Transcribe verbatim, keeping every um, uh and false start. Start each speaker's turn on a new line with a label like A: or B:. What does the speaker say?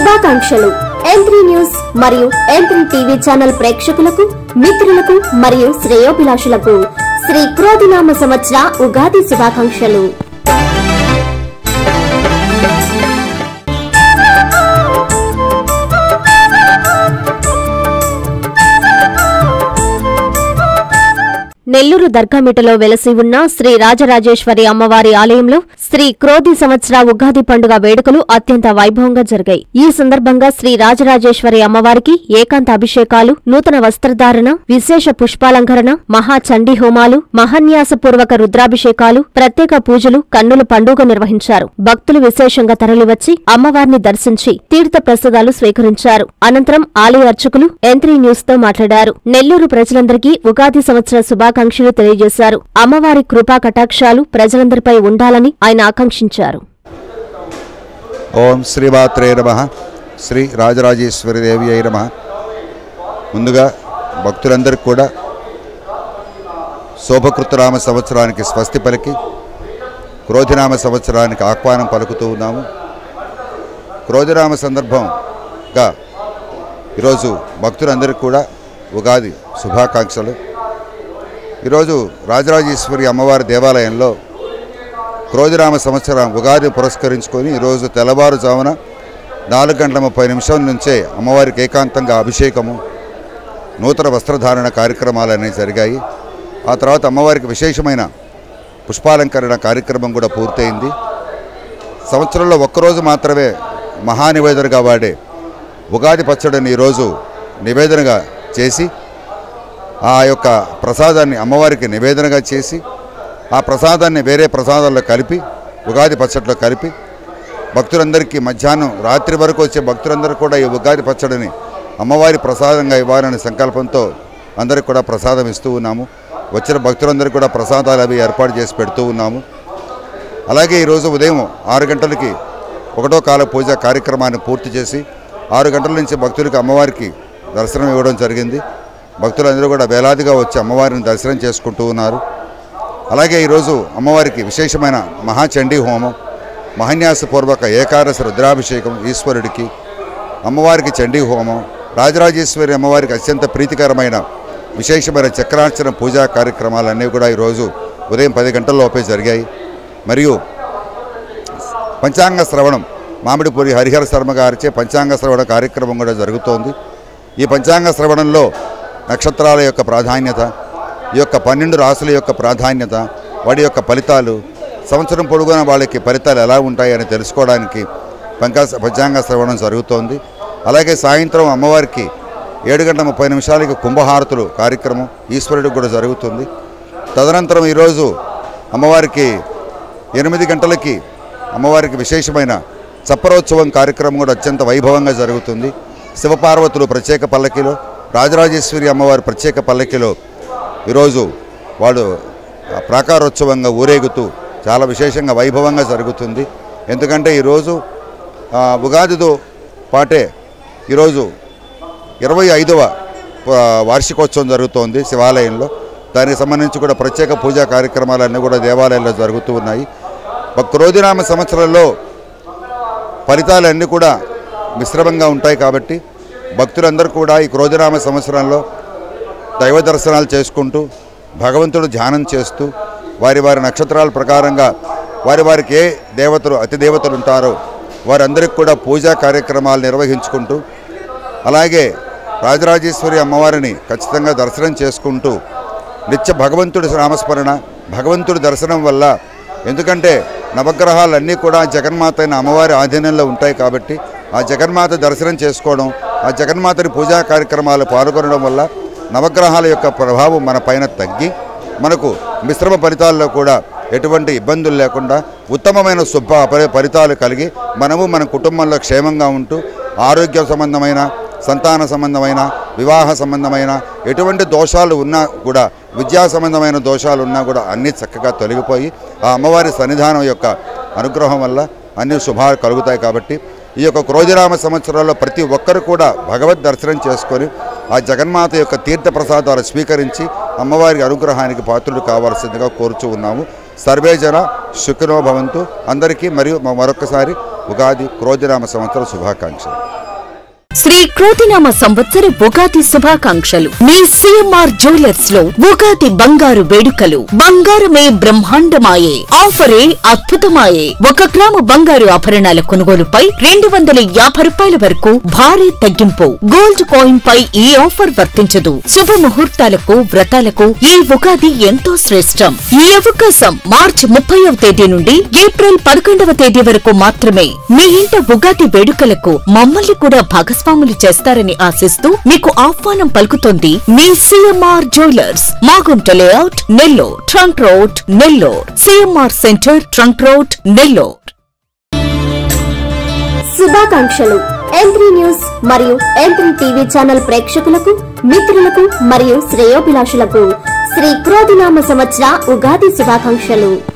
A: శుభాకాంక్షలు. M three news మరియు M three TV channel ప్రేక్షకులకు, మిత్రులకు మరియు శ్రేయోభిలాషులకు శ్రీ క్రోధినామ సంవత్సర ఉగాది శుభాకాంక్షలు. నెల్లూరు దర్గామిటలో వెలసి ఉన్న శ్రీ రాజరాజేశ్వరి అమ్మవారి ఆలయంలో శ్రీ క్రోధి సంవత్సర ఉగాది పండుగ వేడుకలు అత్యంత వైభవంగా జరిగాయి. ఈ సందర్భంగా శ్రీ రాజరాజేశ్వరి అమ్మవారికి ఏకాంత అభిషేకాలు, నూతన వస్త్రధారణ, విశేష పుష్పాలంకరణ, మహాచండీ హోమాలు, మహాన్యాసపూర్వక రుద్రాభిషేకాలు, ప్రత్యేక పూజలు, కన్నుల పండుగ నిర్వహించారు. భక్తులు విశేషంగా తరలివచ్చి అమ్మవారిని దర్శించి తీర్థ ప్రసాదాలు స్వీకరించారు. అనంతరం ఆలయ అర్చకులు ఎం త్రీ న్యూస్ తో మాట్లాడారు. నెల్లూరు ప్రజలందరికీ ఉగాది సంవత్సర శుభాకాంక్షలు తెలియజేశారు. అమ్మవారి కృపా కటాక్షాలు ప్రజలందరిపై ఉండాలని ఆయన ఆకాంక్షించారు.
B: ఓం శ్రీమాత్రే నమః. శ్రీ రాజరాజేశ్వరి దేవి అయి నమః. ముందుగా భక్తులందరికీ కూడా శోభకృతనామ సంవత్సరానికి స్వస్తి పలికి క్రోధినామ సంవత్సరానికి ఆహ్వానం పలుకుతూ ఉన్నాము. క్రోధినామ సందర్భంగా ఈరోజు భక్తులందరికీ కూడా ఉగాది శుభాకాంక్షలు. ఈరోజు రాజరాజేశ్వరి అమ్మవారి దేవాలయంలో క్రోధినామ సంవత్సరం ఉగాది పురస్కరించుకొని ఈరోజు తెల్లవారుజామున నాలుగు గంటల ముప్పై నిమిషాల నుంచే అమ్మవారికి ఏకాంతంగా అభిషేకము, నూతన వస్త్రధారణ కార్యక్రమాలు అనేవి జరిగాయి. ఆ తర్వాత అమ్మవారికి విశేషమైన పుష్పాలంకరణ కార్యక్రమం కూడా పూర్తయింది. సంవత్సరంలో ఒక్కరోజు మాత్రమే మహానివేదనగా వాడే ఉగాది పచ్చడిని ఈరోజు నివేదనగా చేసి ఆ యొక్క ప్రసాదాన్ని అమ్మవారికి నివేదనగా చేసి ఆ ప్రసాదాన్ని వేరే ప్రసాదాల్లో కలిపి ఉగాది పచ్చడిలో కలిపి భక్తులందరికీ మధ్యాహ్నం రాత్రి వరకు వచ్చే భక్తులందరూ కూడా ఈ ఉగాది పచ్చడిని అమ్మవారి ప్రసాదంగా ఇవ్వాలనే సంకల్పంతో అందరికీ కూడా ప్రసాదం ఇస్తూ ఉన్నాము. వచ్చిన భక్తులందరికీ కూడా ప్రసాదాలు అవి ఏర్పాటు చేసి పెడుతూ ఉన్నాము. అలాగే ఈరోజు ఉదయం ఆరు గంటలకి ఒకటో కాల పూజ కార్యక్రమాన్ని పూర్తి చేసి ఆరు గంటల నుంచి భక్తులకు అమ్మవారికి దర్శనం ఇవ్వడం జరిగింది. భక్తులందరూ కూడా వేలాదిగా వచ్చి అమ్మవారిని దర్శనం చేసుకుంటూ ఉన్నారు. అలాగే ఈరోజు అమ్మవారికి విశేషమైన మహాచండీ హోమం, మహాన్యాసపూర్వక ఏకాదశ రుద్రాభిషేకం ఈశ్వరుడికి, అమ్మవారికి చండీ హోమం, రాజరాజేశ్వరి అమ్మవారికి అత్యంత ప్రీతికరమైన విశేషమైన చక్రార్చన పూజా కార్యక్రమాలన్నీ కూడా ఈరోజు ఉదయం పది గంటల లోపే జరిగాయి. మరియు పంచాంగ శ్రవణం మామిడిపూరి హరిహర శర్మ గారిచే పంచాంగ శ్రవణ కార్యక్రమం కూడా జరుగుతోంది. ఈ పంచాంగ శ్రవణంలో నక్షత్రాల యొక్క ప్రాధాన్యత, ఈ యొక్క పన్నెండు రాసుల యొక్క ప్రాధాన్యత, వాటి యొక్క ఫలితాలు, సంవత్సరం పొడుగున వాళ్ళకి ఫలితాలు ఎలా ఉంటాయని తెలుసుకోవడానికి పంకా పంచాంగ శ్రవణం జరుగుతోంది. అలాగే సాయంత్రం అమ్మవారికి ఏడు గంటల ముప్పై నిమిషాలకి కుంభహారతులు కార్యక్రమం ఈశ్వరుడికి కూడా జరుగుతుంది. తదనంతరం ఈరోజు అమ్మవారికి ఎనిమిది గంటలకి అమ్మవారికి విశేషమైన చప్పరోత్సవం కార్యక్రమం కూడా అత్యంత వైభవంగా జరుగుతుంది. శివపార్వతులు ప్రత్యేక పల్లకిలో, రాజరాజేశ్వరి అమ్మవారి ప్రత్యేక పల్లకిలో ఈరోజు వాడు ప్రాకారోత్సవంగా ఊరేగుతూ చాలా విశేషంగా వైభవంగా జరుగుతుంది. ఎందుకంటే ఈరోజు ఉగాదితో పాటే ఈరోజు ఇరవై ఐదవ వార్షికోత్సవం జరుగుతోంది శివాలయంలో. దానికి సంబంధించి కూడా ప్రత్యేక పూజా కార్యక్రమాలన్నీ కూడా దేవాలయంలో జరుగుతూ ఉన్నాయి. క్రోధినామ సంవత్సరంలో ఫలితాలన్నీ కూడా మిశ్రమంగా ఉంటాయి కాబట్టి భక్తులందరూ కూడా ఈ క్రోధినామ సంవత్సరంలో దైవ దర్శనాలు చేసుకుంటూ భగవంతుడు ధ్యానం చేస్తూ వారి వారి నక్షత్రాల ప్రకారంగా వారి వారికి ఏ దేవతలు అతి దేవతలు ఉంటారో వారందరికీ కూడా పూజా కార్యక్రమాలు నిర్వహించుకుంటూ అలాగే రాజరాజేశ్వరి అమ్మవారిని ఖచ్చితంగా దర్శనం చేసుకుంటూ నిత్య భగవంతుడి నామస్మరణ, భగవంతుడి దర్శనం వల్ల, ఎందుకంటే నవగ్రహాలన్నీ కూడా జగన్మాత అయిన అమ్మవారి ఆధీనంలో ఉంటాయి కాబట్టి ఆ జగన్మాత దర్శనం చేసుకోవడం, ఆ జగన్మాతని పూజా కార్యక్రమాలు పాల్గొనడం వల్ల నవగ్రహాల యొక్క ప్రభావం మన పైన తగ్గి మనకు మిశ్రమ ఫలితాల్లో కూడా ఎటువంటి ఇబ్బందులు లేకుండా ఉత్తమమైన శుభ ఫలితాలు కలిగి మనము మన కుటుంబంలో క్షేమంగా ఉంటూ ఆరోగ్య సంబంధమైన, సంతాన సంబంధమైన, వివాహ సంబంధమైన ఎటువంటి దోషాలు ఉన్నా కూడా, విద్యా సంబంధమైన దోషాలు ఉన్నా కూడా అన్నీ చక్కగా తొలగిపోయి ఆ అమ్మవారి సన్నిధానం యొక్క అనుగ్రహం వల్ల అన్ని శుభాలు కలుగుతాయి. కాబట్టి ఈ యొక్క క్రోధినామ సంవత్సరాల్లో ప్రతి ఒక్కరు కూడా భగవద్ దర్శనం చేసుకొని ఆ జగన్మాత యొక్క తీర్థ ప్రసాదాలు స్వీకరించి అమ్మవారి అనుగ్రహానికి పాత్రులు కావాల్సిందిగా కోరుచూ ఉన్నాము. సర్వే జన సుఖినో భవంతు. అందరికీ మరియు మరొకసారి ఉగాది క్రోధినామ సంవత్సర శుభాకాంక్షలు.
C: శ్రీ క్రోధినామ సంవత్సర ఉగాది శుభాకాంక్షలు. మీ సిఎంఆర్ జ్యువెలర్స్ లో ఉగాది బంగారు వేడుకలు. బంగారమే బ్రహ్మాండమాయే, ఆఫరే అద్భుతమాయే. ఒక గ్రాము బంగారు ఆభరణాల కొనుగోలుపై రెండు వందల యాభై రూపాయల వరకు భారీ తగ్గింపు. గోల్డ్ కాయిన్ పై ఈ ఆఫర్ వర్తించదు. శుభ ముహూర్తాలకు, వ్రతాలకు ఈ ఉగాది ఎంతో శ్రేష్టం. ఈ అవకాశం మార్చి ముప్పైవ తేదీ నుండి ఏప్రిల్ పదకొండవ తేదీ వరకు మాత్రమే. మీ ఇంట ఉగాది వేడుకలకు మమ్మల్ని కూడా భాగస్వామ్యం స్వాములు చేస్తారని ఆశిస్తూ మీకు ఆహ్వానం పలుకుతోంది మీ CMR jewellers, Magunta layout, Nellore, trunk road, Nellore. CMR centre, trunk road, Nellore.
A: శుభాకాంక్షలు. ఎం త్రీ న్యూస్ మరియు ఎం త్రీ టీవీ ఛానల్ ప్రేక్షకులకు, మిత్రులకు మరియు శ్రేయోభిలాషులకు శ్రీ క్రోధినామ సంవత్సర ఉగాది శుభాకాంక్షలు.